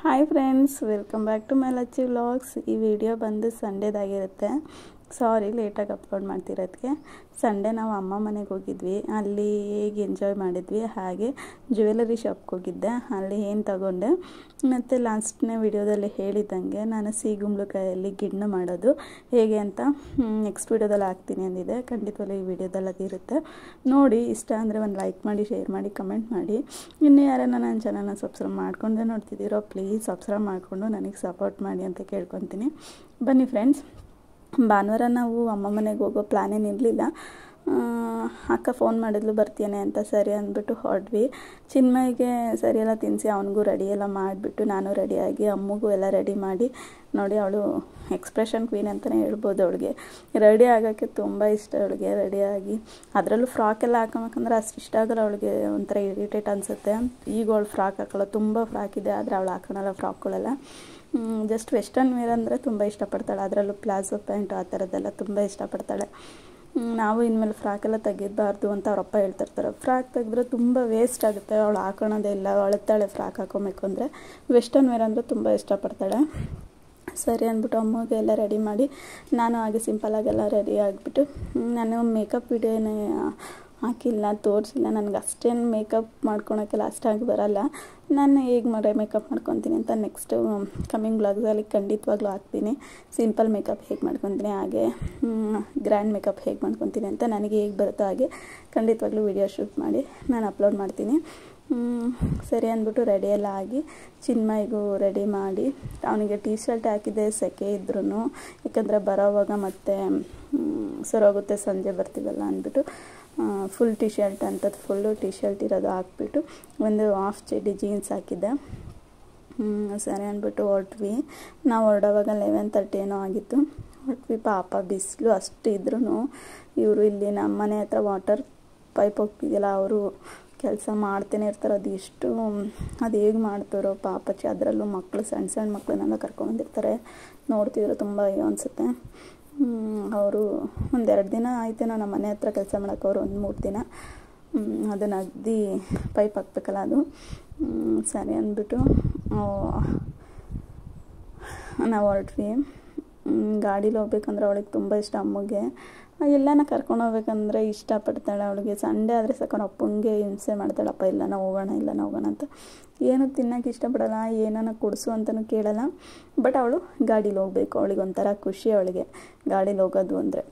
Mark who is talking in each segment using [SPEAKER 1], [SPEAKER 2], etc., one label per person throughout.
[SPEAKER 1] Hi friends, welcome back to my Lachchi vlogs. ಈ video ಬಂದು ಸಂಡೇದಾಗಿರುತ್ತೆ. ಸಾರಿ ಲೇಟಾಗಿ ಅಪ್ಲೋಡ್ ಮಾಡ್ತಿರೋದಕ್ಕೆ. ಸಂಡೇ ನಾವು ಅಮ್ಮ ಮನೆಗೆ ಹೋಗಿದ್ವಿ. ಅಲ್ಲಿ ಹೇಗೆ ಎಂಜಾಯ್ ಮಾಡಿದ್ವಿ, ಹಾಗೆ ಜ್ಯುವೆಲರಿ ಶಾಪ್ಗೆ ಹೋಗಿದ್ದೆ. ಅಲ್ಲಿ ಏನು ತಗೊಂಡೆ ಮತ್ತು ಲಾಸ್ಟ್ನೇ ವಿಡಿಯೋದಲ್ಲಿ ಹೇಳಿದ್ದಂಗೆ ನಾನು ಸಿಗುಂಬಳಕಾಯಲ್ಲಿ ಗಿಣ್ಣು ಮಾಡೋದು ಹೇಗೆ ಅಂತ ನೆಕ್ಸ್ಟ್ ವಿಡಿಯೋದಲ್ಲಿ ಹಾಕ್ತೀನಿ ಅಂದಿದೆ. ಖಂಡಿತವಾಗ್ಲೂ ಈ ವಿಡಿಯೋದಲ್ಲಿ ಅದಿರುತ್ತೆ ನೋಡಿ. ಇಷ್ಟ ಅಂದರೆ ಒಂದು ಲೈಕ್ ಮಾಡಿ, ಶೇರ್ ಮಾಡಿ, ಕಮೆಂಟ್ ಮಾಡಿ. ಇನ್ನೂ ಯಾರನ್ನ ನನ್ನ ಚಾನಲ್ನ ಸಬ್ಸ್ಕ್ರೈಬ್ ಮಾಡ್ಕೊಂಡೆ ನೋಡ್ತಿದ್ದೀರೋ ಪ್ಲೀಸ್ ಸಬ್ಸ್ಕ್ರೈಬ್ ಮಾಡಿಕೊಂಡು ನನಗೆ ಸಪೋರ್ಟ್ ಮಾಡಿ ಅಂತ ಕೇಳ್ಕೊತೀನಿ. ಬನ್ನಿ ಫ್ರೆಂಡ್ಸ್. ಭಾನುವಾರ ನಾವು ಅಮ್ಮ ಮನೆಗೆ ಹೋಗೋ ಪ್ಲ್ಯಾನೇನು ಇರಲಿಲ್ಲ. ಅಕ್ಕ ಫೋನ್ ಮಾಡಿದ್ಲು ಬರ್ತೀನಿ ಅಂತ. ಸರಿ ಅಂದ್ಬಿಟ್ಟು ಹೊರಡ್ವಿ. ಚಿನ್ಮಯ್ಗೆ ಸರಿಯೆಲ್ಲ ತಿನ್ನಿಸಿ ಅವನಿಗೂ ರೆಡಿ ಎಲ್ಲ ಮಾಡಿಬಿಟ್ಟು ನಾನು ರೆಡಿಯಾಗಿ ಅಮ್ಮಗೂ ಎಲ್ಲ ರೆಡಿ ಮಾಡಿ ನೋಡಿ. ಅವಳು ಎಕ್ಸ್ಪ್ರೆಷನ್ ಕ್ವೀನ್ ಅಂತಲೇ ಹೇಳ್ಬೋದು. ಅವಳಿಗೆ ರೆಡಿ ಆಗೋಕ್ಕೆ ತುಂಬ ಇಷ್ಟ. ಅವಳಿಗೆ ರೆಡಿಯಾಗಿ ಅದರಲ್ಲೂ ಫ್ರಾಕೆಲ್ಲ ಹಾಕೋಬೇಕಂದ್ರೆ ಅಷ್ಟು ಇಷ್ಟ ಆಗಲ್ಲ ಅವಳಿಗೆ. ಒಂಥರ ಇರಿಟೇಟ್ ಅನಿಸುತ್ತೆ. ಈಗ ಅವಳು ಫ್ರಾಕ್ ಹಾಕೊಳ್ಳೋ ತುಂಬ ಫ್ರಾಕ್ ಇದೆ, ಆದರೆ ಅವಳು ಹಾಕೋಣಲ್ಲ ಫ್ರಾಕ್ಗಳೆಲ್ಲ. ಜಸ್ಟ್ ವೆಸ್ಟರ್ನ್ ವೇರ್ ಅಂದರೆ ತುಂಬ ಇಷ್ಟಪಡ್ತಾಳೆ. ಅದರಲ್ಲೂ ಪ್ಲಾಜೋ ಪ್ಯಾಂಟ್ ಆ ಥರದ್ದೆಲ್ಲ ತುಂಬ ಇಷ್ಟಪಡ್ತಾಳೆ. ನಾವು ಇನ್ಮೇಲೆ ಫ್ರಾಕೆಲ್ಲ ತೆಗಿಬಾರ್ದು ಅಂತ ಅವರಪ್ಪ ಹೇಳ್ತಿರ್ತಾರೆ. ಫ್ರಾಕ್ ತೆಗೆದ್ರೆ ತುಂಬ ವೇಸ್ಟ್ ಆಗುತ್ತೆ, ಅವಳು ಹಾಕೋಣೋದೇ ಇಲ್ಲ, ಅಳುತ್ತಾಳೆ ಫ್ರಾಕ್ ಹಾಕೊಬೇಕು ಅಂದರೆ. ವೆಸ್ಟರ್ನ್ ವೇರ್ ಅಂದರೆ ತುಂಬ ಇಷ್ಟಪಡ್ತಾಳೆ. ಸರಿ ಅಂದ್ಬಿಟ್ಟು ಅಮ್ಮಗೆ ಎಲ್ಲ ರೆಡಿ ಮಾಡಿ ನಾನು ಹಾಗೆ ಸಿಂಪಲಾಗೆಲ್ಲ ರೆಡಿ ಆಗಿಬಿಟ್ಟು, ನಾನು ಮೇಕಪ್ ವಿಡಿಯೋನೇ ಹಾಕಿಲ್ಲ, ತೋರಿಸಿಲ್ಲ. ನನಗೆ ಅಷ್ಟೇನು ಮೇಕಪ್ ಮಾಡ್ಕೊಳೋಕ್ಕೆಲ್ಲ ಅಷ್ಟಾಗಿ ಬರಲ್ಲ. ನಾನು ಹೇಗೆ ಮೇಕಪ್ ಮಾಡ್ಕೊತೀನಿ ಅಂತ ನೆಕ್ಸ್ಟು ಕಮ್ಮಿಂಗ್ ಬ್ಲಾಗ್ಸಲ್ಲಿ ಖಂಡಿತವಾಗ್ಲೂ ಹಾಕ್ತೀನಿ. ಸಿಂಪಲ್ ಮೇಕಪ್ ಹೇಗೆ ಮಾಡ್ಕೊತೀನಿ, ಹಾಗೆ ಗ್ರ್ಯಾಂಡ್ ಮೇಕಪ್ ಹೇಗೆ ಮಾಡ್ಕೊತೀನಿ ಅಂತ ನನಗೆ ಹೇಗೆ ಬರುತ್ತೋ ಹಾಗೆ ಖಂಡಿತವಾಗ್ಲೂ ವಿಡಿಯೋ ಶೂಟ್ ಮಾಡಿ ನಾನು ಅಪ್ಲೋಡ್ ಮಾಡ್ತೀನಿ. ಸರಿ ಅಂದ್ಬಿಟ್ಟು ರೆಡಿ ಎಲ್ಲ ಆಗಿ ಚಿನ್ಮಯ್ಗೂ ರೆಡಿ ಮಾಡಿ, ಅವನಿಗೆ ಟೀ ಶರ್ಟ್ ಹಾಕಿದ್ದೆ ಸೆಕೆ ಇದ್ರೂ, ಯಾಕಂದರೆ ಬರೋವಾಗ ಮತ್ತೆ ಸರೋಗುತ್ತೆ ಸಂಜೆ ಬರ್ತೀವಲ್ಲ ಅಂದ್ಬಿಟ್ಟು ಫುಲ್ ಟೀ ಶರ್ಟ್ ಅಂಥದ್ದು ಫುಲ್ಲು ಟೀ ಶರ್ಟ್ ಇರೋದು ಹಾಕ್ಬಿಟ್ಟು ಒಂದು ಹಾಫ್ ಚಡ್ಡಿ ಜೀನ್ಸ್ ಹಾಕಿದ್ದೆ. ಸರಿ ಅಂದ್ಬಿಟ್ಟು ಹೊರಟ್ವಿ. ನಾವು ಹೊರಡೋವಾಗ 11:30 ಏನೋ ಆಗಿತ್ತು. ಹೊರಟ್ವಿ. ಪಾಪ ಬಿಸಿಲು ಅಷ್ಟು ಇದ್ರೂ ಇವರು ಇಲ್ಲಿ ನಮ್ಮ ಮನೆ ಹತ್ರ ವಾಟರ್ ಪೈಪ್ ಹೋಗ್ತಿದೆಯಲ್ಲ, ಅವರು ಕೆಲಸ ಮಾಡ್ತಾನೆ ಇರ್ತಾರೆ. ಅದು ಹೇಗೆ ಮಾಡ್ತಾರೋ ಪಾಪಚ್ಚಿ. ಅದರಲ್ಲೂ ಮಕ್ಕಳು ಸಣ್ಣ ಮಕ್ಕಳನ್ನೆಲ್ಲ ಕರ್ಕೊಂಡ್ಬಂದಿರ್ತಾರೆ. ನೋಡ್ತಿದ್ರು ತುಂಬ ಅಯ್ಯೋ ಅನಿಸುತ್ತೆ. ಅವರು 1-2 ದಿನ ಆಯ್ತೇನೋ ನಮ್ಮ ಮನೆ ಹತ್ರ ಕೆಲಸ ಮಾಡೋಕ್ಕೆ. ಅವರು 1-3 ದಿನ ಅದನ್ನು ಅಗ್ದಿ ಪೈಪ್ ಹಾಕ್ಬೇಕಲ್ಲ ಅದು. ಸರಿ ಅಂದ್ಬಿಟ್ಟು ನಾವು ಹೊರಟ್ವಿ. ಗಾಡೀಲಿ ಹೋಗ್ಬೇಕಂದ್ರೆ ಅವಳಿಗೆ ತುಂಬ ಇಷ್ಟ. ಅಮ್ಮಗೆ ಎಲ್ಲನ ಕರ್ಕೊಂಡು ಹೋಗ್ಬೇಕಂದ್ರೆ ಇಷ್ಟಪಡ್ತಾಳೆ. ಅವಳಿಗೆ ಸಂಡೇ ಆದರೆ ಸಾಕೊಂಡು ಅಪ್ಪಂಗೆ ಹಿಂಸೆ ಮಾಡ್ತಾಳಪ್ಪ, ಎಲ್ಲನ ಹೋಗೋಣ ಅಂತ. ಏನು ತಿನ್ನೋಕೆ ಇಷ್ಟಪಡಲ್ಲ, ಏನನ್ನ ಕೊಡಿಸು ಅಂತಲೂ ಕೇಳಲ್ಲ. ಬಟ್ ಅವಳು ಗಾಡೀಲಿ ಹೋಗಬೇಕು. ಅವಳಿಗೆ ಒಂಥರ ಖುಷಿ ಅವಳಿಗೆ ಗಾಡೀಲಿ ಹೋಗೋದು ಅಂದರೆ.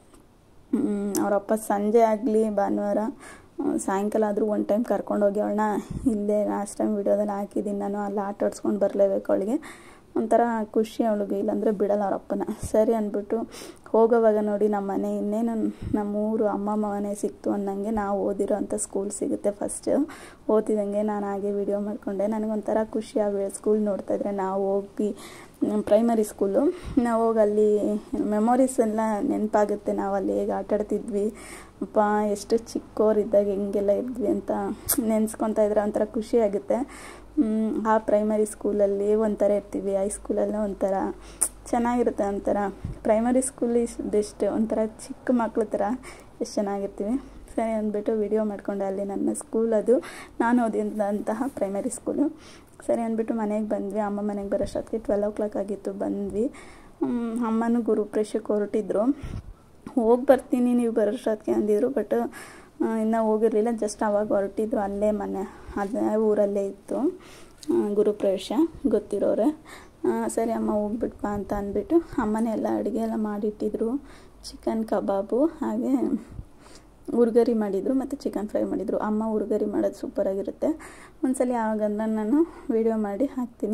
[SPEAKER 1] ಅವರಪ್ಪ ಸಂಜೆ ಆಗಲಿ ಭಾನುವಾರ ಸಾಯಂಕಾಲ ಆದರೂ ಒಂದು ಟೈಮ್ ಕರ್ಕೊಂಡೋಗಿ ಅವಳನ್ನ ಇಲ್ಲೇ ಲಾಸ್ಟ್ ಟೈಮ್ ವಿಡಿಯೋದಲ್ಲಿ ಹಾಕಿದ್ದೀನಿ ನಾನು, ಅಲ್ಲಿ ಆಟ ಆಡಿಸ್ಕೊಂಡು ಬರಲೇಬೇಕು. ಅವಳಿಗೆ ಒಂಥರ ಖುಷಿ ಅವಳಿಗೆ, ಇಲ್ಲಾಂದರೆ ಬಿಡಲ್ಲ ಅವರಪ್ಪನ. ಸರಿ ಅಂದ್ಬಿಟ್ಟು ಹೋಗೋವಾಗ ನೋಡಿ ನಮ್ಮ ಮನೆ ಇನ್ನೇನು ನಮ್ಮೂರು ಅಮ್ಮಮ್ಮ ಮನೆ ಸಿಕ್ತು ಅಂದಂಗೆ ನಾವು ಓದಿರೋ ಅಂಥ ಸ್ಕೂಲ್ ಸಿಗುತ್ತೆ. ಫಸ್ಟು ಓದಿದಂಗೆ ನಾನು ಹಾಗೆ ವಿಡಿಯೋ ಮಾಡಿಕೊಂಡೆ. ನನಗೊಂಥರ ಖುಷಿ ಆಗ ಸ್ಕೂಲ್ ನೋಡ್ತಾಯಿದ್ರೆ. ನಾವು ಹೋಗಿ ಪ್ರೈಮರಿ ಸ್ಕೂಲು, ನಾವು ಹೋಗಿ ಅಲ್ಲಿ ಮೆಮೊರೀಸ್ ಎಲ್ಲ ನೆನಪಾಗುತ್ತೆ. ನಾವು ಅಲ್ಲಿ ಹೇಗೆ ಆಟಾಡ್ತಿದ್ವಿ, ಅಪ್ಪ ಎಷ್ಟು ಚಿಕ್ಕವರಿದ್ದಾಗ ಹೆಂಗೆಲ್ಲ ಇದ್ವಿ ಅಂತ ನೆನೆಸ್ಕೊತಾ ಇದ್ರೆ ಒಂಥರ ಖುಷಿ ಆಗುತ್ತೆ. ಆ ಪ್ರೈಮರಿ ಸ್ಕೂಲಲ್ಲಿ ಒಂಥರ ಇರ್ತೀವಿ, ಹೈಸ್ಕೂಲಲ್ಲಿ ಒಂಥರ ಚೆನ್ನಾಗಿರುತ್ತೆ. ಒಂಥರ ಪ್ರೈಮರಿ ಸ್ಕೂಲ್ ಇಸ್ ಬೆಸ್ಟ್. ಒಂಥರ ಚಿಕ್ಕ ಮಕ್ಳ ಥರ ಎಷ್ಟು ಚೆನ್ನಾಗಿರ್ತೀವಿ. ಸರಿ ಅಂದ್ಬಿಟ್ಟು ವಿಡಿಯೋ ಮಾಡಿಕೊಂಡೆ. ಅಲ್ಲಿ ನನ್ನ ಸ್ಕೂಲ್, ಅದು ನಾನು ಓದಿದಂತಹ ಪ್ರೈಮರಿ ಸ್ಕೂಲು. ಸರಿ ಅಂದ್ಬಿಟ್ಟು ಮನೆಗೆ ಬಂದ್ವಿ. ಅಮ್ಮ ಮನೆಗೆ ಬರೋಷ್ಟೊತ್ತಿಗೆ 12 o'clock ಆಗಿತ್ತು. ಬಂದ್ವಿ. ಅಮ್ಮನೂ ಗುರುಪ್ರವೇಶಕ್ಕೆ ಹೊರಟಿದ್ರು. ಹೋಗಿ ಬರ್ತೀನಿ ನೀವು ಬರೋಷ್ಟೊತ್ತಿಗೆ ಅಂದಿದ್ರು. ಬಟ್ ಇನ್ನೂ ಹೋಗಿರಲಿಲ್ಲ. ಜಸ್ಟ್ ಆವಾಗ ಹೊರಟಿದ್ರು. ಅಲ್ಲೇ ಮನೆ ಅದೇ ಊರಲ್ಲೇ ಇತ್ತು ಗುರುಪ್ರವೇಶ, ಗೊತ್ತಿರೋರೆ. ಸರಿ ಅಮ್ಮ ಹೋಗ್ಬಿಟ್ಬಾ ಅಂತ ಅಂದ್ಬಿಟ್ಟು ಅಮ್ಮನೇ ಎಲ್ಲ ಅಡುಗೆ ಎಲ್ಲ ಮಾಡಿಟ್ಟಿದ್ರು. ಚಿಕನ್ ಕಬಾಬು, ಹಾಗೆ ಉರ್ಗರಿ ಮಾಡಿದರು ಮತ್ತು ಚಿಕನ್ ಫ್ರೈ ಮಾಡಿದರು. ಅಮ್ಮ ಉರ್ಗರಿ ಮಾಡೋದು ಸೂಪರಾಗಿರುತ್ತೆ. ಒಂದ್ಸಲ ಯಾವಾಗಂದ್ರೆ ನಾನು ವಿಡಿಯೋ ಮಾಡಿ ಹಾಕ್ತೀನಿ.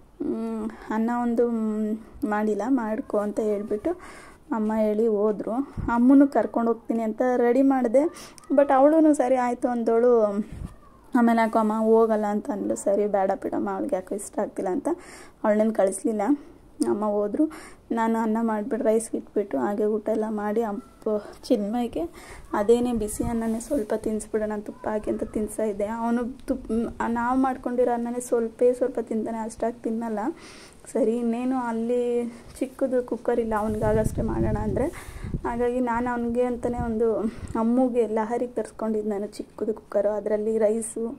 [SPEAKER 1] ಅನ್ನ ಒಂದು ಮಾಡಿಲ್ಲ, ಮಾಡ್ಕೊ ಅಂತ ಹೇಳ್ಬಿಟ್ಟು ಅಮ್ಮ ಹೇಳಿ ಹೋದರು. ಅಮ್ಮನೂ ಕರ್ಕೊಂಡು ಹೋಗ್ತೀನಿ ಅಂತ ರೆಡಿ ಮಾಡಿದೆ. ಬಟ್ ಅವಳು ಸರಿ ಆಯಿತು ಅಂದವಳು. ಆಮೇಲೆ ಯಾಕೋ ಅಮ್ಮ ಹೋಗಲ್ಲ ಅಂತ ಅಂದ್ಲು. ಸರಿ ಬೇಡ ಬಿಡಮ್ಮ, ಅವಳಿಗೆ ಯಾಕೋ ಇಷ್ಟ ಆಗ್ತಿಲ್ಲ ಅಂತ ಅವಳನ್ನೇನು ಕಳಿಸ್ಲಿಲ್ಲ. ಅಮ್ಮ ಹೋದರು. ನಾನು ಅನ್ನ ಮಾಡಿಬಿಟ್ಟು ರೈಸ್ಗೆ ಇಟ್ಬಿಟ್ಟು ಹಾಗೆ ಊಟ ಎಲ್ಲ ಮಾಡಿ ಚಿನ್ಮಯ್ಗೆ ಅದೇನೇ ಬಿಸಿ ಅನ್ನನೇ ಸ್ವಲ್ಪ ತಿನ್ನಿಸ್ಬಿಡೋಣ ತುಪ್ಪ ಹಾಕಿ ಅಂತ ತಿನ್ನಿಸ್ತಾ ಅವನು ನಾವು ಮಾಡ್ಕೊಂಡಿರೋ ಅನ್ನನೇ ಸ್ವಲ್ಪ ತಿಂತಾನೆ, ಅಷ್ಟಾಗಿ ತಿನ್ನಲ್ಲ. ಸರಿ ಇನ್ನೇನು ಅಲ್ಲಿ ಚಿಕ್ಕದು ಕುಕ್ಕರ್ ಇಲ್ಲ ಅವನಿಗಾಗಷ್ಟೇ ಮಾಡೋಣ ಅಂದರೆ, ಹಾಗಾಗಿ ನಾನು ಅವನಿಗೆ ಅಂತಲೇ ಒಂದು ಅಮ್ಮಗೆ ಲಹರಿಗೆ ತರಿಸ್ಕೊಂಡಿದ್ದು ನಾನು ಚಿಕ್ಕದು ಕುಕ್ಕರು. ಅದರಲ್ಲಿ ರೈಸು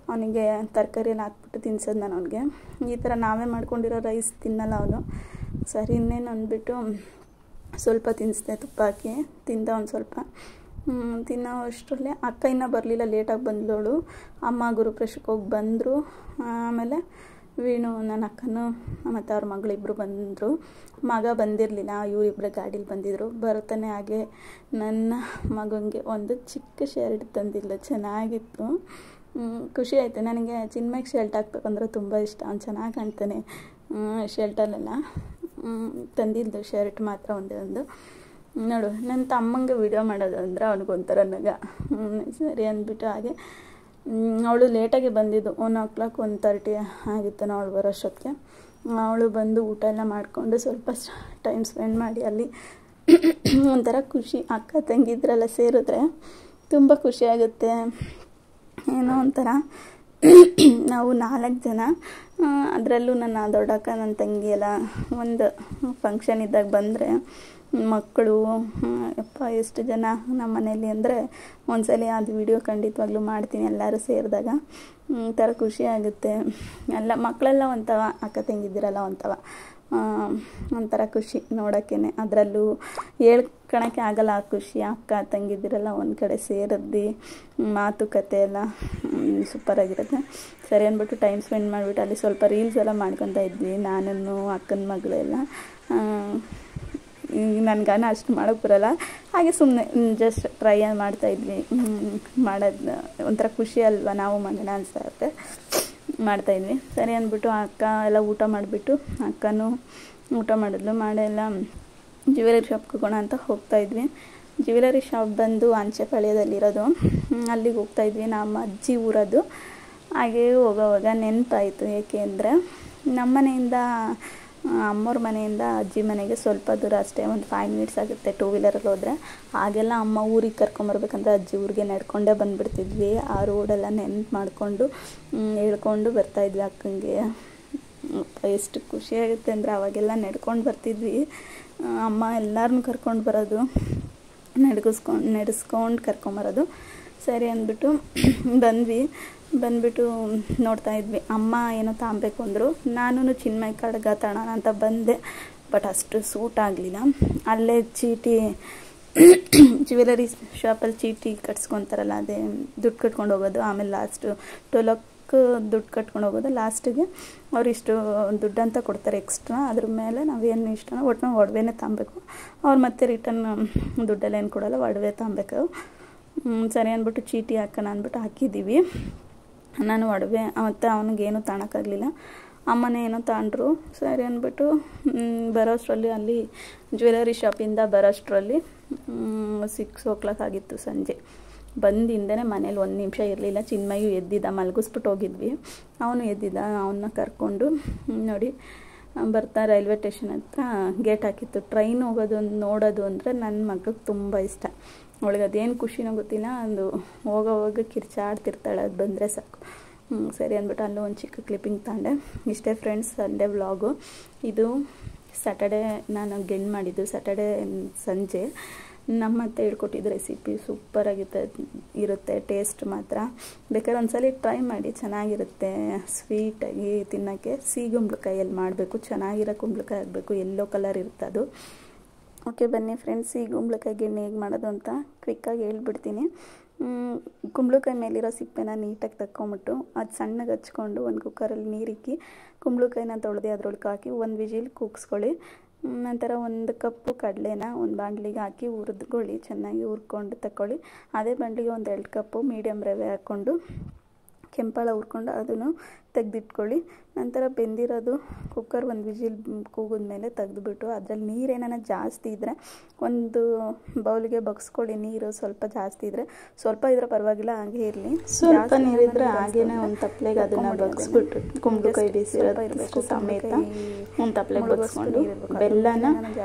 [SPEAKER 1] ಅವನಿಗೆ ತರಕಾರಿ ಎಲ್ಲ ಹಾಕ್ಬಿಟ್ಟು ತಿನ್ಸೋದು ನಾನು ಅವನಿಗೆ. ಈ ಥರ ನಾವೇ ಮಾಡ್ಕೊಂಡಿರೋ ರೈಸ್ ತಿನ್ನಲ್ಲ ಅವನು. ಸರಿ ಇನ್ನೇನು ಅಂದ್ಬಿಟ್ಟು ಸ್ವಲ್ಪ ತಿನ್ನಿಸ್ದೆ, ತುಪ್ಪ ಹಾಕಿ ತಿಂದ ಒಂದು ಸ್ವಲ್ಪ. ತಿನ್ನೋ ಅಷ್ಟರಲ್ಲೇ ಅಕ್ಕ ಇನ್ನೂ ಬರಲಿಲ್ಲ, ಲೇಟಾಗಿ ಬಂದವಳು. ಅಮ್ಮ ಗುರುಪ್ರವೇಶಕ್ಕೆ ಹೋಗಿ ಬಂದರು. ಆಮೇಲೆ ವೀಣು ನನ್ನ ಅಕ್ಕನೂ ಮತ್ತು ಅವ್ರ ಮಗಳಿಬ್ಬರು ಬಂದರು. ಮಗ ಬಂದಿರಲಿಲ್ಲ, ಇವರಿಬ್ಬರು ಗಾಡೀಲಿ ಬಂದಿದ್ದರು. ಬರ್ತಾನೆ ಹಾಗೆ ನನ್ನ ಮಗನಿಗೆ ಒಂದು ಚಿಕ್ಕ ಶರ್ಟ್ ತಂದಿಲ್ಲ, ಚೆನ್ನಾಗಿತ್ತು. ಖುಷಿ ಆಯಿತು ನನಗೆ. ಚಿನ್ಮಯ್ಗೆ ಶರ್ಟ್ ಹಾಕ್ಬೇಕಂದ್ರೆ ತುಂಬ ಇಷ್ಟ, ಅವ್ನು ಚೆನ್ನಾಗಿ ಕಾಣ್ತಾನೆ ಶರ್ಟಲ್ಲೆಲ್ಲ. ತಂದಿದ್ದು ಶರ್ಟ್ ಮಾತ್ರ ಒಂದೇ ಒಂದು. ನೋಡು, ನನ್ನ ತಮ್ಮಂಗೆ ವಿಡಿಯೋ ಮಾಡೋದು ಅಂದರೆ ಅವ್ನಿಗೊಂಥರ ನಗ. ಸರಿ ಅಂದ್ಬಿಟ್ಟು ಹಾಗೆ ಅವಳು ಲೇಟಾಗಿ ಬಂದಿದ್ದು, 1:00 1:30 ಆಗಿತ್ತು ಅವಳು ಬರೋಷ್ಟೊತ್ತಿಗೆ. ಅವಳು ಬಂದು ಊಟ ಎಲ್ಲ ಮಾಡಿಕೊಂಡು ಸ್ವಲ್ಪ ಟೈಮ್ ಸ್ಪೆಂಡ್ ಮಾಡಿ ಅಲ್ಲಿ ಒಂಥರ ಖುಷಿ. ಅಕ್ಕ ತಂಗಿದ್ರೆಲ್ಲ ಸೇರಿದ್ರೆ ತುಂಬ ಖುಷಿ ಆಗುತ್ತೆ. ಏನೋ ಒಂಥರ ನಾವು 4 ಜನ, ಅದರಲ್ಲೂ ನನ್ನ ದೊಡ್ಡಕ್ಕ ನನ್ನ ತಂಗಿ ಎಲ್ಲ ಒಂದು ಫಂಕ್ಷನ್ ಇದ್ದಾಗ ಬಂದರೆ ಮಕ್ಕಳು ಯಪ್ಪ ಎಷ್ಟು ಜನ ನಮ್ಮ ಮನೇಲಿ ಅಂದರೆ ಒಂದ್ಸಲ ಅದು ವಿಡಿಯೋ ಖಂಡಿತವಾಗ್ಲೂ ಮಾಡ್ತೀನಿ ಎಲ್ಲರೂ ಸೇರಿದಾಗ. ಒಂಥರ ಖುಷಿ ಆಗುತ್ತೆ. ಎಲ್ಲ ಮಕ್ಕಳೆಲ್ಲ ಒಂಥವ, ಅಕ್ಕ ತಂಗಿದ್ದಿರಲ್ಲ ಒಂಥವ, ಒಂಥರ ಖುಷಿ ನೋಡೋಕ್ಕೇ. ಅದರಲ್ಲೂ ಹೇಳ್ಕೊಳಕ್ಕೆ ಆಗಲ್ಲ ಆ ಖುಷಿ. ಅಕ್ಕ ತಂಗಿದ್ದಿರಲ್ಲ ಒಂದು ಕಡೆ ಸೇರಿದ್ದು ಮಾತುಕತೆ ಎಲ್ಲ ಸೂಪರಾಗಿರುತ್ತೆ. ಸರಿ ಅಂದ್ಬಿಟ್ಟು ಟೈಮ್ ಸ್ಪೆಂಡ್ ಮಾಡಿಬಿಟ್ಟು ಅಲ್ಲಿ ಸ್ವಲ್ಪ ರೀಲ್ಸ್ ಎಲ್ಲ ಮಾಡ್ಕೊತಾ ಇದ್ವಿ, ನಾನು ಅಕ್ಕನ ಮಗಳೆಲ್ಲ. ನನಗಾನ ಅಷ್ಟು ಮಾಡೋಕ್ಕೆ ಬರೋಲ್ಲ, ಹಾಗೆ ಸುಮ್ಮನೆ ಜಸ್ಟ್ ಟ್ರೈ ಮಾಡ್ತಾಯಿದ್ವಿ. ಮಾಡೋದು ಒಂಥರ ಖುಷಿ ಅಲ್ವಾ, ನಾವು ಮನೇನ ಅನಿಸುತ್ತೆ, ಮಾಡ್ತಾಯಿದ್ವಿ. ಸರಿ ಅಂದ್ಬಿಟ್ಟು ಅಕ್ಕ ಎಲ್ಲ ಊಟ ಮಾಡಿಬಿಟ್ಟು ಅಕ್ಕನೂ ಊಟ ಮಾಡಿದ್ಲು. ಮಾಡೆಲ್ಲ ಜ್ಯುವೆಲರಿ ಶಾಪ್ಗೆ ಹೋಗೋಣ ಅಂತ ಹೋಗ್ತಾಯಿದ್ವಿ. ಜ್ಯುವೆಲರಿ ಶಾಪ್ ಬಂದು ಅಂಚೆಪಾಳ್ಯದಲ್ಲಿರೋದು, ಅಲ್ಲಿಗೆ ಹೋಗ್ತಾಯಿದ್ವಿ. ನಮ್ಮ ಅಜ್ಜಿ ಊರದು. ಹಾಗೆ ಹೋಗೋವಾಗ ನೆನಪಾಯಿತು, ಏಕೆ ಅಂದರೆ ನಮ್ಮ ಮನೆಯಿಂದ ಅಮ್ಮವ್ರ ಮನೆಯಿಂದ ಅಜ್ಜಿ ಮನೆಗೆ ಸ್ವಲ್ಪ ದೂರ ಅಷ್ಟೇ, ಒಂದು 5 ಮಿನಿಟ್ಸ್ ಆಗುತ್ತೆ 2 ವೀಲರಲ್ಲಿ ಹೋದರೆ. ಆಗೆಲ್ಲ ಅಮ್ಮ ಊರಿಗೆ ಕರ್ಕೊಂಬರ್ಬೇಕಂದ್ರೆ ಅಜ್ಜಿ ಊರಿಗೆ ನಡ್ಕೊಂಡೇ ಬಂದುಬಿಡ್ತಿದ್ವಿ. ಆ ರೋಡೆಲ್ಲ ನೆನ್ಪು ಮಾಡಿಕೊಂಡು ಹೇಳ್ಕೊಂಡು ಬರ್ತಾಯಿದ್ವಿ ಅಕ್ಕಂಗೆ. ಎಷ್ಟು ಖುಷಿಯಾಗುತ್ತೆ ಅಂದರೆ ಅವಾಗೆಲ್ಲ ನಡ್ಕೊಂಡು ಬರ್ತಿದ್ವಿ. ಅಮ್ಮ ಎಲ್ಲರನ್ನೂ ಕರ್ಕೊಂಡು ಬರೋದು, ನಡೆಸ್ಕೊಂಡು ಕರ್ಕೊಂಬರೋದು. ಸರಿ ಅಂದ್ಬಿಟ್ಟು ಬಂದ್ಬಿಟ್ಟು ನೋಡ್ತಾಯಿದ್ವಿ. ಅಮ್ಮ ಏನೋ ತಾಂಬೇಕು ಅಂದರು. ನಾನು ಚಿನ್ಮಯ್ ಕಡ್ಗ ತಗೋಣ ಅಂತ ಬಂದೆ, ಬಟ್ ಅಷ್ಟು ಸೂಟ್ ಆಗಲಿಲ್ಲ. ಅಲ್ಲೇ ಚೀಟಿ ಜ್ಯುವೆಲರಿ ಶಾಪಲ್ಲಿ ಚೀಟಿ ಕಟ್ಸ್ಕೊತಾರಲ್ಲ, ಅದೇ ದುಡ್ಡು ಕಟ್ಕೊಂಡು ಹೋಗೋದು. ಆಮೇಲೆ ಲಾಸ್ಟು 2 ಲಕ್ಷ ದುಡ್ಡು ಕಟ್ಕೊಂಡು ಹೋಗೋದು. ಲಾಸ್ಟಿಗೆ ಅವ್ರು ಇಷ್ಟು ದುಡ್ಡು ಅಂತ ಕೊಡ್ತಾರೆ ಎಕ್ಸ್ಟ್ರಾ. ಅದ್ರ ಮೇಲೆ ನಾವೇನು ಇಷ್ಟನೋ ಒಟ್ಟು ಒಡವೆನೇ ತಗೊಬೇಕು. ಅವ್ರು ಮತ್ತೆ ರಿಟರ್ನ್ ದುಡ್ಡೆಲ್ಲ ಏನು ಕೊಡೋಲ್ಲ, ಒಡವೆ ತಗೊಬೇಕು. ಸರಿ ಅಂದ್ಬಿಟ್ಟು ಚೀಟಿ ಹಾಕೋಣ ಅಂದ್ಬಿಟ್ಟು ಹಾಕಿದ್ದೀವಿ. ನಾನು ಒಡವೆ ಮತ್ತು ಅವನಿಗೇನು ತಗೊಳಕ್ಕಾಗಲಿಲ್ಲ. ಅಮ್ಮನೇ ಏನೋ ತಗೊಂಡ್ರು. ಸರಿ ಅಂದ್ಬಿಟ್ಟು ಬರೋಷ್ಟರಲ್ಲಿ ಅಲ್ಲಿ ಜ್ಯುವೆಲರಿ ಶಾಪಿಂದ ಬರೋಷ್ಟರಲ್ಲಿ 6 o'clock ಆಗಿತ್ತು ಸಂಜೆ. ಬಂದಿಂದನೇ ಮನೇಲಿ 1 ನಿಮಿಷ ಇರಲಿಲ್ಲ. ಚಿನ್ಮಯು ಎದ್ದಿದ್ದ, ಮಲಗಿಸ್ಬಿಟ್ಟು ಹೋಗಿದ್ವಿ. ಅವನು ಎದ್ದಿದ್ದ, ಅವನ್ನ ಕರ್ಕೊಂಡು ನೋಡಿ ಬರ್ತಾ ರೈಲ್ವೆ ಸ್ಟೇಷನ್ ಹತ್ರ ಗೇಟ್ ಹಾಕಿತ್ತು. ಟ್ರೈನ್ ಹೋಗೋದು ನೋಡೋದು ಅಂದರೆ ನನ್ನ ಮಗಳಿಗೆ ತುಂಬ ಇಷ್ಟ. ಅವಳಿಗೆ ಅದೇನು ಖುಷಿನೋ ಗೊತ್ತಿಲ್ಲ, ಅದು ಹೋಗೋವಾಗ ಕಿರ್ಚಾಡ್ತಿರ್ತಾಳೆ, ಅದು ಬಂದರೆ ಸಾಕು. ಸರಿ ಅಂದ್ಬಿಟ್ಟು ಅಲ್ಲೂ ಒಂದು ಚಿಕ್ಕ ಕ್ಲಿಪ್ಪಿಂಗ್ ತಗೊಂಡೆ. ಇಷ್ಟೇ ಫ್ರೆಂಡ್ಸ್ ಸಂಡೇ ವ್ಲಾಗು. ಇದು ಸ್ಯಾಟರ್ಡೇ ನಾನು ಗೆಣ್ ಮಾಡಿದ್ದು, ಸ್ಯಾಟರ್ಡೇ ಸಂಜೆ. ನಮ್ಮ ಅತ್ತೆ ಹೇಳ್ಕೊಟ್ಟಿದ್ದು ರೆಸಿಪಿ ಸೂಪರಾಗಿರುತ್ತೆ, ಟೇಸ್ಟ್ ಮಾತ್ರ. ಬೇಕಾದ್ರೆ ಒಂದ್ಸಲ ಟ್ರೈ ಮಾಡಿ, ಚೆನ್ನಾಗಿರುತ್ತೆ. ಸ್ವೀಟಾಗಿ ತಿನ್ನೋಕ್ಕೆ. ಸಿಹಿ ಕುಂಬಳಕಾಯಲ್ಲಿ ಮಾಡಬೇಕು, ಚೆನ್ನಾಗಿರೋ ಕುಂಬಳಕಾಯಿ ಆಗಬೇಕು, ಯೆಲ್ಲೋ ಕಲರ್ ಇರುತ್ತೆ ಅದು. ಓಕೆ ಬನ್ನಿ ಫ್ರೆಂಡ್ಸ್, ಈ ಕುಂಬಳಕಾಯಿ ಗೆಣ್ಣೆ ಹೇಗೆ ಮಾಡೋದು ಅಂತ ಕ್ವಿಕ್ಕಾಗಿ ಹೇಳ್ಬಿಡ್ತೀನಿ. ಕುಂಬಳಕಾಯಿ ಮೇಲಿರೋ ಸಿಪ್ಪೆನ ನೀಟಾಗಿ ತಕ್ಕೊಂಬಿಟ್ಟು ಅದು ಸಣ್ಣಗೆ ಹಚ್ಕೊಂಡು ಒಂದು ಕುಕ್ಕರಲ್ಲಿ ನೀರಿಕ್ಕಿ ಕುಂಬಳಕಾಯಿನ ತೊಳೆದು ಅದ್ರೊಳಗೆ ಹಾಕಿ 1 ವಿಜಿಲ್ ಕೂಗಿಸ್ಕೊಳ್ಳಿ. ನಂತರ 1 ಕಪ್ಪು ಕಡಲೆನ ಒಂದು ಬಾಣಲಿಗೆ ಹಾಕಿ ಹುರಿದ್ಕೊಳ್ಳಿ, ಚೆನ್ನಾಗಿ ಹುರ್ಕೊಂಡು ತಗೊಳ್ಳಿ. ಅದೇ ಬಾಣಲಿಗೆ 2 ಕಪ್ಪು ಮೀಡಿಯಮ್ ರವೆ ಹಾಕ್ಕೊಂಡು ಕೆಂಪಾಳ ಹುರ್ಕೊಂಡು ಅದನ್ನು ತೆಗೆದಿಟ್ಕೊಳ್ಳಿ. ನಂತರ ಬೆಂದಿರೋದು ಕುಕ್ಕರ್ 1 ವಿಜಿಲ್ ಕೂಗಿದ್ಮೇಲೆ ತೆಗೆದುಬಿಟ್ಟು ಅದರಲ್ಲಿ ನೀರೇನ ಜಾಸ್ತಿ ಇದ್ದರೆ ಒಂದು ಬೌಲಿಗೆ ಬಗ್ಸ್ಕೊಳ್ಳಿ. ನೀರು ಸ್ವಲ್ಪ ಜಾಸ್ತಿ ಇದ್ದರೆ, ಸ್ವಲ್ಪ ಇದ್ರೆ ಪರವಾಗಿಲ್ಲ, ಹಾಗೆ ಇರಲಿ. ಸ್ವಲ್ಪ ನೀರಿದ್ರೆ ಹಾಗೇನೆ ಒಂದು ತಪ್ಪಲೆಗೆ ಅದನ್ನು ಬಗ್ಸ್ಬಿಟ್ಟು ಕುಂಬಳಕಾಯಿ ಬೇಯಿಸಿರೋದು ಸಮೇತ ಒಂದು ತಪ್ಪಲೆಗೆ ಬಗ್ಸ್ಕೊಂಡು ಬೆಲ್ಲನ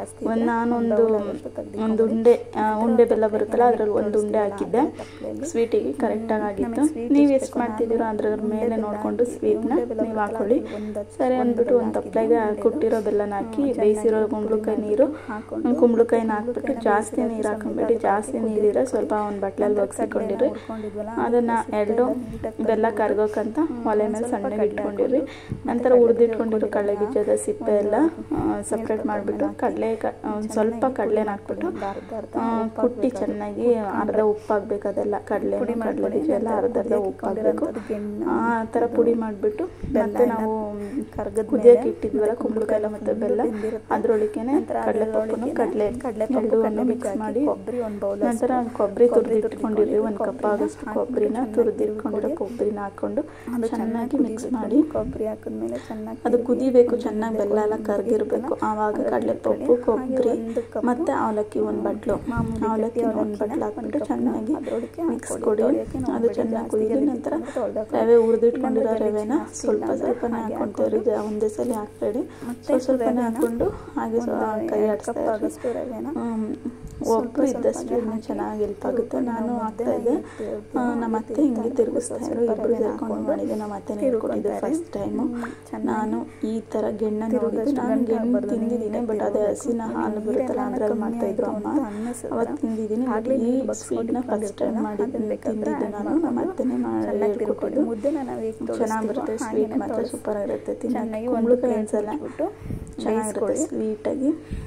[SPEAKER 1] ಒಂದು ಉಂಡೆ ಬೆಲ್ಲ ಬರುತ್ತಲ್ಲ ಅದರಲ್ಲಿ 1 ಉಂಡೆ ಹಾಕಿದ್ದೆ. ಸ್ವೀಟಿಗೆ ಕರೆಕ್ಟಾಗಿ ಆಗಿತ್ತು. ನೀವು ಎಷ್ಟು ಮಾಡ್ತಿದ್ದೀರೋ ಅದ್ರ ಮೇಲೆ ನೋಡಿಕೊಂಡು ಸ್ವೀಟ್ ಶೇಪ್ನ ನೀವು ಹಾಕೊಳ್ಳಿ. ಸರಿ ಅಂದ್ಬಿಟ್ಟು ಒಂದು ತಪ್ಪಲೆಗೆ ಕುಟ್ಟಿರೋ ಬೆಲ್ಲನ ಹಾಕಿ ಬೇಯಿಸಿರೋ ಕುಂಬಳಕಾಯಿ ನೀರು ಕುಂಬಳಕಾಯಿನ ಹಾಕ್ಬಿಟ್ಟು ಜಾಸ್ತಿ ನೀರು ಹಾಕೊಂಡ್ಬಿಟ್ಟು ಜಾಸ್ತಿ ನೀರಿರೋ ಸ್ವಲ್ಪ ಒಂದು ಬಟ್ಲಲ್ಲಿ ಒಗ್ಸಿಕೊಂಡಿರಿ. ಅದನ್ನು ಎರಡು ಬೆಲ್ಲ ಕರ್ಗೋಕ್ಕಂತ ಒಲೆ ಮೇಲೆ ಸಣ್ಣಗೆ ಇಟ್ಕೊಂಡಿರಿ. ನಂತರ ಹುರಿದಿಟ್ಕೊಂಡಿರೋ ಕಡಲೆ ಬೀಜದ ಸಿಪ್ಪೆ ಎಲ್ಲ ಸಪ್ರೇಟ್ ಮಾಡಿಬಿಟ್ಟು ಸ್ವಲ್ಪ ಕಡಲೆನ ಹಾಕ್ಬಿಟ್ಟು ಕುಟ್ಟಿ ಚೆನ್ನಾಗಿ ಅರ್ಧ ಉಪ್ಪಾಗಬೇಕು. ಅದೆಲ್ಲ ಕಡಲೆ ಬೀಜ ಎಲ್ಲ ಅರ್ಧ ಉಪ್ಪಾಗಬೇಕು. ಆ ಥರ ಪುಡಿ ಮಾಡಿಬಿಟ್ಟು ಮತ್ತೆ ನಾವು ಕುದಿಯೋಕೆ ಇಟ್ಟಿದ್ವಲ್ಲ ಕುಂಬಳಕಾಯಿ ಮತ್ತು ಬೆಲ್ಲ ಅದರೊಳಗೇನೆ ಕಡಲೆಪಪ್ಪನ್ನು ಮಿಕ್ಸ್ ಮಾಡಿ ನಂತರ ಕೊಬ್ಬರಿ ತುರಿದಿಟ್ಕೊಂಡಿರಿ. ಒಂದು ಕಪ್ ಆಗೋಷ್ಟು ಕೊಬ್ಬರಿನ ತುರಿದಿಟ್ಕೊಂಡಿರೋ ಕೊಬ್ಬರಿನ ಹಾಕ್ಕೊಂಡು ಚೆನ್ನಾಗಿ ಮಿಕ್ಸ್ ಮಾಡಿ
[SPEAKER 2] ಕೊಬ್ಬರಿ ಹಾಕಿದ್ಮೇಲೆ ಚೆನ್ನಾಗಿ
[SPEAKER 1] ಅದು ಕುದಿಬೇಕು. ಚೆನ್ನಾಗಿ ಬೆಲ್ಲ ಎಲ್ಲ ಕರಗಿರಬೇಕು. ಆವಾಗ ಕಡಲೆಪಪ್ಪು ಕೊಬ್ಬರಿ ಮತ್ತು ಅವಲಕ್ಕಿ ಒಂದು ಬಟ್ಲು ಹಾಕ್ಬಿಟ್ಟು ಚೆನ್ನಾಗಿ ಮಿಕ್ಸ್ ಕೊಡಿ. ಅದು ಚೆನ್ನಾಗಿ ಕುದಿದ ನಂತರ ರವೆ ಹುರಿದಿಟ್ಕೊಂಡಿರೋ ರವೆನ ಸ್ವಲ್ಪನೇ ಹಾಕ್ಕೊಂತೀವಿ. ಒಂದೇ ಸಲ ಹಾಕ್ಬೇಡಿ, ಸ್ವಲ್ಪನೇ ಹಾಕ್ಕೊಂಡು ಹಾಗೆ ಕೈ ಆಡಿಸ್ತಾ
[SPEAKER 2] ರವೆನ
[SPEAKER 1] ಒಬ್ಬರು ಇದ್ದಷ್ಟು ಚೆನ್ನಾಗಿ ಹೆಲ್ಪ್ ಆಗುತ್ತೆ. ನಾನು ಹಾಕ್ತಾ ಇದ್ದೆ, ನಮ್ಮ ಅತ್ತೆ ಹಿಂಗೆ ತಿರುಗಿಸ್ತಾ ಇದ್ರು. ಇಬ್ಬರು ಸೇರ್ಕೊಂಡು ಮಾಡಿದ್ದೆ. ನಮ್ಮ ಅತ್ತೆ ಹೇಳ್ಕೊಟ್ಟಿದ್ದೆ ಫಸ್ಟ್ ಟೈಮು. ನಾನು ಈ ಥರ ಗೆಣ್ಣೆ ನೋಡಿದ್ದು. ನಾನು ಗೆಣ್ಣು ತಿಂದಿದ್ದೀನಿ, ಬಟ್ ಅದೇ ಹಸಿನ ಹಾಲು ಬರುತ್ತಲ್ಲ ಅದ್ರಲ್ಲಿ ಮಾಡ್ತಾಯಿದ್ರು ಅಮ್ಮ. ಅವತ್ತು ತಿಂದಿದ್ದೀನಿ. ಈ ಸ್ವೀಟ್ನ ಫಸ್ಟ್ ಟೈಮ್ ತಿಂದಿದ್ದೆ ನಾನು. ನಮ್ಮ ಅತ್ತೆನೇ ಹೇಳ್ಕೊಟ್ಟಿದ್ದು. ಚೆನ್ನಾಗಿ ಬರುತ್ತೆ ಸ್ವೀಟ್, ಮಾತ್ರ ಸೂಪರ್ ಆಗಿರುತ್ತೆ. ತಿನ್ನಾಗಿ ಕುಂಬಳಕಾಯಿ ಅನ್ಸಲ್ಲ, ಚೆನ್ನಾಗಿರುತ್ತೆ ಸ್ವೀಟಾಗಿ.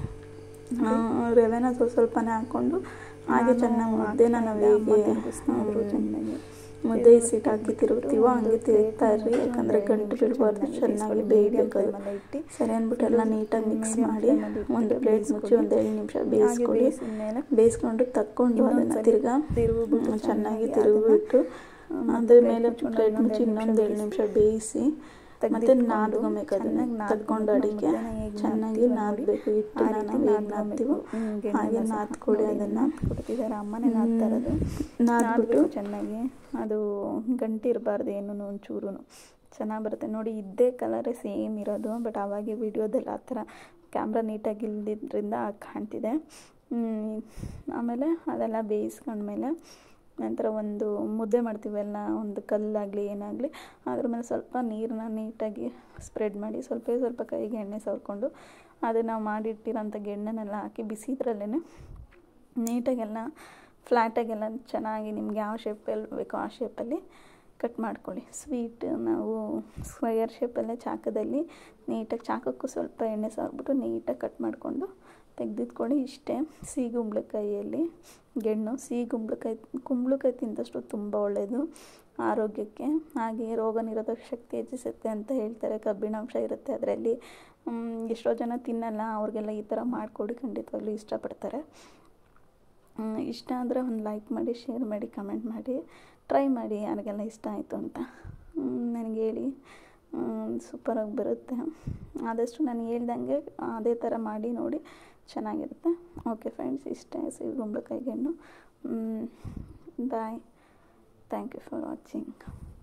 [SPEAKER 1] ರವೆನ ಸ್ವಲ್ಪನೇ ಹಾಕ್ಕೊಂಡು ಹಾಗೆ ಚೆನ್ನಾಗಿ ಮುದ್ದೆನ ನಾವು ಹೇಗೆ ಮುದ್ದೆ ಸೀಟ್ ಹಾಕಿ ತಿರುಗ್ತೀವೋ ಹಂಗೆ ತಿರುಗ್ತಾ ಇರ್ರಿ. ಯಾಕಂದರೆ ಗಂಟು ಬಿಡಬಾರ್ದು, ಚೆನ್ನಾಗಿ ಬೇಯಬೇಕು. ಸರಿ ಅಂದ್ಬಿಟ್ಟು ಎಲ್ಲ ನೀಟಾಗಿ ಮಿಕ್ಸ್ ಮಾಡಿ ಒಂದು ಪ್ಲೇಟ್ ಮುಚ್ಚಿ ಒಂದು 2 ನಿಮಿಷ ಬೇಯಿಸ್ಕೊಳ್ಳಿ. ಬೇಯಿಸ್ಕೊಂಡು ತಕ್ಕೊಂಡು ಅದನ್ನು ಚೆನ್ನಾಗಿ ತಿರುಗಿಬಿಟ್ಟು ಅದ್ರ ಮೇಲೆ ಪ್ಲೇಟ್ ಮುಚ್ಚಿ ಇನ್ನೊಂದು 2 ನಿಮಿಷ ಬೇಯಿಸಿ ಮತ್ತೆ ನಾದ್ಕೊಬೇಕು. ಅದನ್ನ ತಕ್ಕೊಂಡು ಅಡಿಗೆ ಚೆನ್ನಾಗಿ ನಾದಬೇಕು. ಹಿಟ್ಟನ್ನ ನಾವು ಹೇಗೆ ನಾದ್ತೀವೋ ಹಾಗೆ ನಾದ್ಕೊಡಿ. ಅದನ್ನು
[SPEAKER 2] ಕೊಡ್ತಿದ್ದಾರೆ ಅಮ್ಮನೇ ನಾದ್ತಾ ಇರೋದು.
[SPEAKER 1] ನಾದ್ಬಿಟ್ಟು
[SPEAKER 2] ಚೆನ್ನಾಗಿ ಅದು ಗಂಟು ಇರಬಾರ್ದು, ಏನೂ ಒಂಚೂರು ಚೆನ್ನಾಗಿ ಬರುತ್ತೆ ನೋಡಿ. ಇದ್ದೇ ಕಲರೇ ಸೇಮ್ ಇರೋದು, ಬಟ್ ಆವಾಗೆ ವಿಡಿಯೋದಲ್ಲಿ ಆ ಥರ ಕ್ಯಾಮ್ರಾ ನೀಟಾಗಿ ಇಲ್ದಿದ್ದರಿಂದ ಕಾಣ್ತಿದೆ. ಆಮೇಲೆ ಅದೆಲ್ಲ ಬೇಯಿಸ್ಕೊಂಡ್ಮೇಲೆ ನಂತರ ಒಂದು ಮುದ್ದೆ ಮಾಡ್ತೀವಲ್ಲ, ಒಂದು ಕಲ್ಲಾಗಲಿ ಏನಾಗಲಿ ಅದ್ರ ಮೇಲೆ ಸ್ವಲ್ಪ ನೀರನ್ನ ನೀಟಾಗಿ ಸ್ಪ್ರೆಡ್ ಮಾಡಿ ಸ್ವಲ್ಪ ಕೈಗೆ ಎಣ್ಣೆ ಸವರ್ಕೊಂಡು ಅದು ನಾವು ಮಾಡಿಟ್ಟಿರೋಂಥ ಗೆಣ್ಣೆನೆಲ್ಲ ಹಾಕಿ ಬಿಸಿದ್ರಲ್ಲೇ ನೀಟಾಗೆಲ್ಲ ಫ್ಲ್ಯಾಟಾಗೆಲ್ಲ ಚೆನ್ನಾಗಿ ನಿಮ್ಗೆ ಯಾವ ಶೇಪಲ್ಲಿ ಬೇಕೋ ಆ ಶೇಪಲ್ಲಿ ಕಟ್ ಮಾಡ್ಕೊಳ್ಳಿ. ಸ್ವೀಟ್ ನಾವು ಸ್ಕ್ವಯರ್ ಶೇಪಲ್ಲೇ ಚಾಕದಲ್ಲಿ ನೀಟಾಗಿ ಚಾಕಕ್ಕೂ ಸ್ವಲ್ಪ ಎಣ್ಣೆ ಸವರ್ಬಿಟ್ಟು ನೀಟಾಗಿ ಕಟ್ ಮಾಡಿಕೊಂಡು ತೆಗೆದಿಟ್ಕೊಳ್ಳಿ. ಇಷ್ಟೇ ಸಿಹಿ ಕುಂಬಳಕಾಯಿಯಲ್ಲಿ ಗೆಣ್ಣು. ಸಿಹಿ ಕುಂಬಳಕಾಯಿ ತಿಂದಷ್ಟು ತುಂಬ ಒಳ್ಳೆಯದು ಆರೋಗ್ಯಕ್ಕೆ. ಹಾಗೆ ರೋಗ ನಿರೋಧಕ ಶಕ್ತಿ ಹೆಚ್ಚಿಸುತ್ತೆ ಅಂತ ಹೇಳ್ತಾರೆ. ಕಬ್ಬಿಣಾಂಶ ಇರುತ್ತೆ ಅದರಲ್ಲಿ. ಎಷ್ಟೋ ಜನ ತಿನ್ನಲ್ಲ, ಅವ್ರಿಗೆಲ್ಲ ಈ ಥರ ಮಾಡಿಕೊಡಿ, ಖಂಡಿತವಾಗ್ಲೂ ಇಷ್ಟಪಡ್ತಾರೆ. ಇಷ್ಟ ಆದರೆ ಒಂದು ಲೈಕ್ ಮಾಡಿ, ಶೇರ್ ಮಾಡಿ, ಕಮೆಂಟ್ ಮಾಡಿ, ಟ್ರೈ ಮಾಡಿ ಯಾರಿಗೆಲ್ಲ ಇಷ್ಟ ಆಯಿತು ಅಂತ ನನಗೆ ಹೇಳಿ. ಸೂಪರಾಗಿ ಬರುತ್ತೆ. ಆದಷ್ಟು ನಾನು ಹೇಳ್ದಂಗೆ ಅದೇ ಥರ ಮಾಡಿ ನೋಡಿ, ಚೆನ್ನಾಗಿರುತ್ತೆ. ಓಕೆ ಫ್ರೆಂಡ್ಸ್, ಇಷ್ಟೇ ಸಿಹಿ ಕುಂಬಳಕಾಯಿ ಗೆಣ್ಣು. Bye. Thank you for watching.